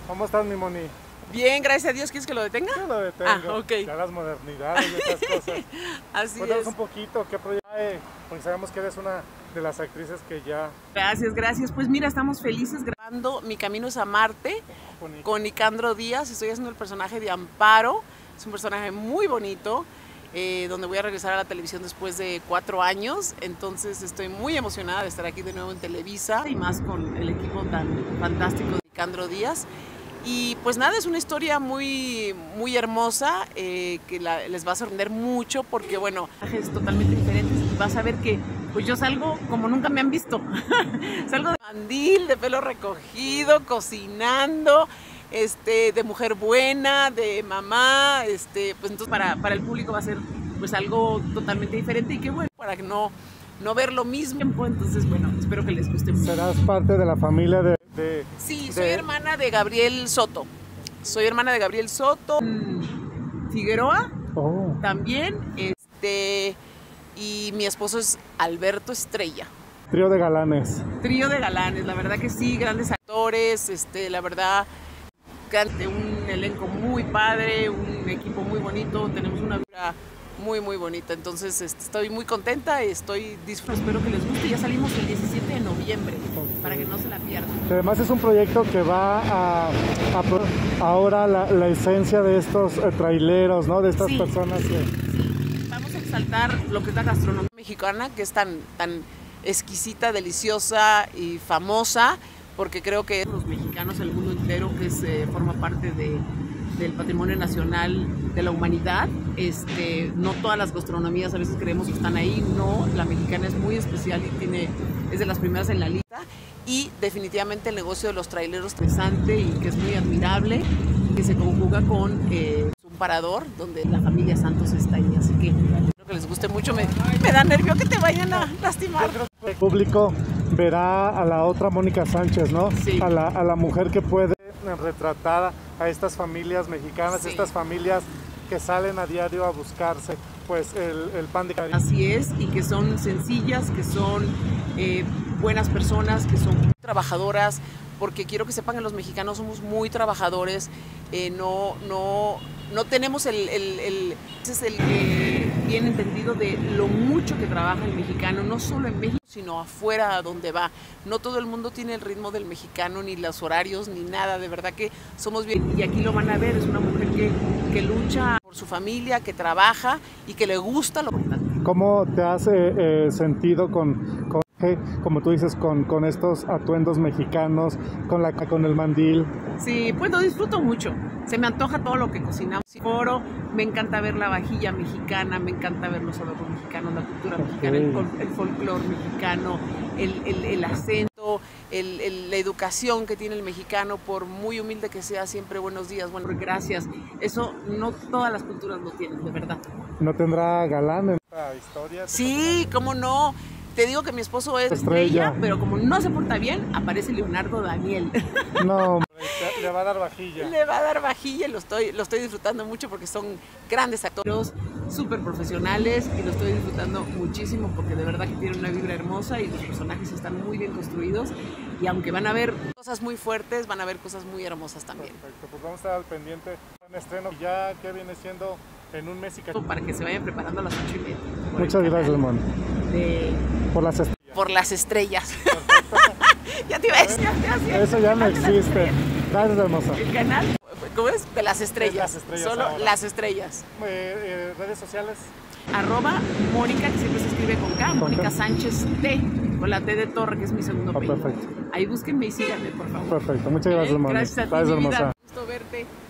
¿Cómo estás, mi Moni? Bien, gracias a Dios. ¿Quieres que lo detenga? Yo lo detengo. Ok. Ya las modernidades y esas cosas. Así Cuéntanos es. un poquito qué proyecto hay, porque sabemos que eres una de las actrices que ya... Gracias. Pues mira, estamos felices grabando Mi Camino es a Marte con Nicandro Díaz. Estoy haciendo el personaje de Amparo. Es un personaje muy bonito, donde voy a regresar a la televisión después de 4 años. Entonces estoy muy emocionada de estar aquí de nuevo en Televisa y más con el equipo tan fantástico de Nicandro Díaz. Y pues nada, es una historia muy hermosa que les va a sorprender mucho porque, bueno, es totalmente diferente y vas a ver que pues yo salgo como nunca me han visto. Salgo de mandil, de pelo recogido, cocinando, de mujer buena, de mamá, pues entonces para el público va a ser pues algo totalmente diferente y que bueno, para que no ver lo mismo. Entonces, bueno, espero que les guste mucho. ¿Serás parte de la familia de... Sí, soy hermana de Gabriel Soto. Soy hermana de Gabriel Soto. Figueroa, también. Y mi esposo es Alberto Estrella. Trío de galanes. Trío de galanes, la verdad que sí, grandes actores, la verdad, un elenco muy padre, un equipo muy bonito, tenemos una vida muy bonita, entonces estoy muy contenta, estoy disfrutando, espero que les guste. Ya salimos el 17 de noviembre, para que no se la pierdan. Además es un proyecto que va a ahora la esencia de estos traileros, ¿no? De estas personas que... Sí, vamos a exaltar lo que es la gastronomía mexicana, que es tan exquisita, deliciosa y famosa, porque creo que los mexicanos, el mundo entero, que forma parte del patrimonio nacional de la humanidad. No todas las gastronomías a veces creemos que están ahí, no, la mexicana es muy especial y es de las primeras en la lista, y definitivamente el negocio de los traileros es interesante y que es muy admirable, que se conjuga con un parador donde la familia Santos está ahí, así que espero que les guste mucho. Me da nervio que te vayan a lastimar. El público verá a la otra Mónica Sánchez, ¿no? Sí. A la mujer que puede retratar a estas familias mexicanas, Sí. Estas familias que salen a diario a buscarse pues el pan de cada día. Así es, y que son sencillas, que son buenas personas, que son trabajadoras, porque quiero que sepan que los mexicanos somos muy trabajadores, no tenemos el bien entendido de lo mucho que trabaja el mexicano, no solo en México, sino afuera a donde va. No todo el mundo tiene el ritmo del mexicano, ni los horarios, ni nada. De verdad que somos bien. Y aquí lo van a ver, es una mujer que lucha por su familia, que trabaja y que le gusta lo importante. ¿Cómo te has sentido como tú dices, con estos atuendos mexicanos, con el mandil? Sí, pues lo disfruto mucho. Se me antoja todo lo que cocinamos. Me encanta ver la vajilla mexicana, me encanta ver los adornos mexicanos, la cultura mexicana, el folclore mexicano, el acento, la educación que tiene el mexicano, por muy humilde que sea, siempre buenos días, bueno, gracias. Eso no todas las culturas lo tienen, de verdad. ¿No tendrá galán en esta historia? Sí, cómo no. Te digo que mi esposo es Estrella, pero como no se porta bien, aparece Leonardo Daniel. No, hombre, le va a dar vajilla. Le va a dar vajilla y lo estoy disfrutando mucho porque son grandes actores, súper profesionales, y lo estoy disfrutando muchísimo porque de verdad que tienen una vibra hermosa y los personajes están muy bien construidos, y aunque van a ver cosas muy fuertes, van a ver cosas muy hermosas también. Perfecto, pues vamos a estar al pendiente en estreno ya que viene siendo en un mes y cachito. Para que se vayan preparando a las 8:30. Muchas gracias, Lemón. Por las estrellas. Por las estrellas. Ya te iba a decir. Eso ya no existe. Gracias, hermosa. El canal, ¿cómo es? De las estrellas. De las estrellas Solo ahora. Las Estrellas. Redes sociales. @Mónica, que siempre se escribe con K, Mónica Sánchez T, con la T de Torre, que es mi segundo apellido. Perfecto. Ahí búsquenme y síganme, por favor. Perfecto, muchas gracias, Lemón. Gracias a ti, mi vida. Gusto verte.